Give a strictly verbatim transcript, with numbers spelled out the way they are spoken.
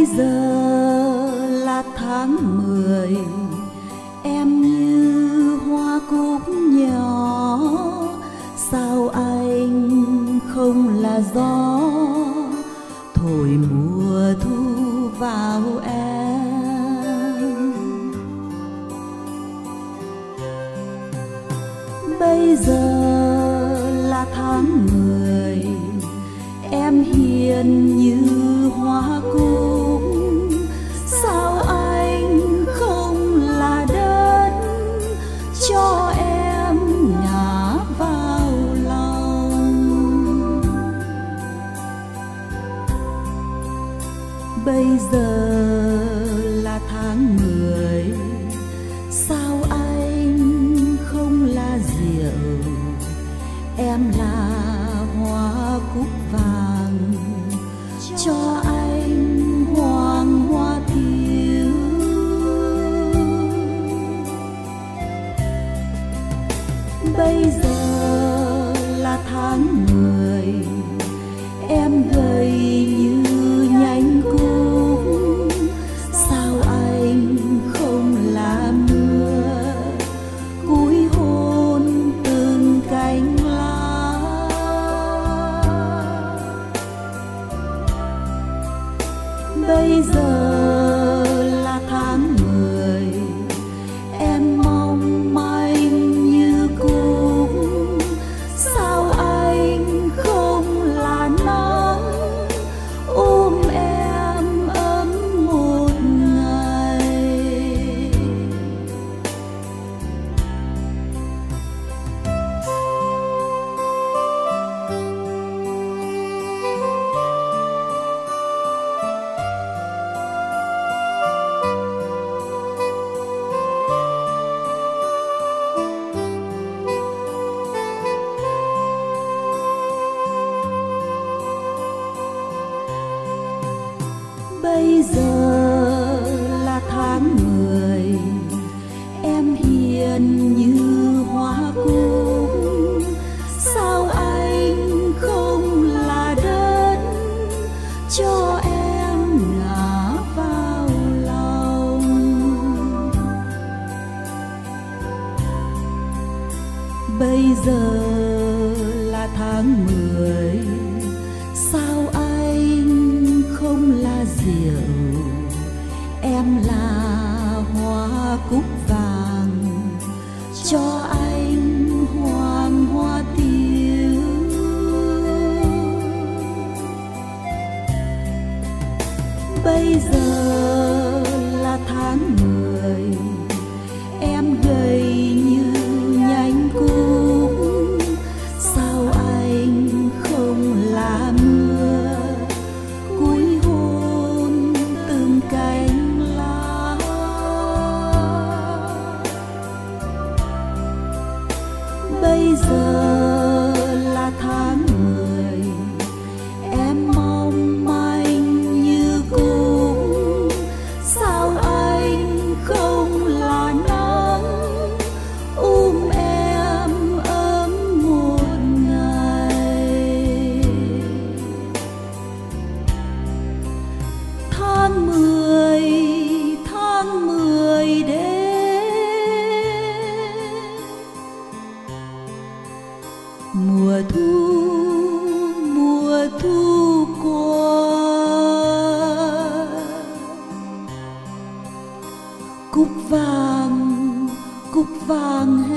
Bây giờ là tháng mười, em như hoa cúc nhỏ. Sao anh không là gió thổi mùa thu vào em? Bây giờ là tháng mười, em hiền như hoa cúc. Sao anh không là đất cho em ngả vào lòng? Bây giờ là tháng mười, sao anh không là rượu? Em là hoa cúc vàng cho anh hoàng hoa thiếu. Bây giờ là tháng mười, em gầy như nhánh cúc. Sao anh không là mưa cúi hôn từng cánh lá? Bây giờ là tháng mười, em mong manh như cúc. Sao anh không là nắng ôm em ấm một ngày? Bây giờ là tháng mười, em hiền như hoa cúc. Sao anh không là đất cho em ngả vào lòng? Bây giờ là tháng mười, sao anh không là rượu? Em là hoa cúc vàng cho anh hoàng hoa thiếu. Bây giờ là tháng mười, em gầy như nhánh cúc. Sao anh không là mưa cúi hôn từng cánh lá? Bây giờ là tháng mười, em mong manh như cúc. Sao anh không là nắng ôm em ấm một ngày? Tháng mười, tháng mười đến, mùa thu, mùa thu qua. Cúc vàng, cúc vàng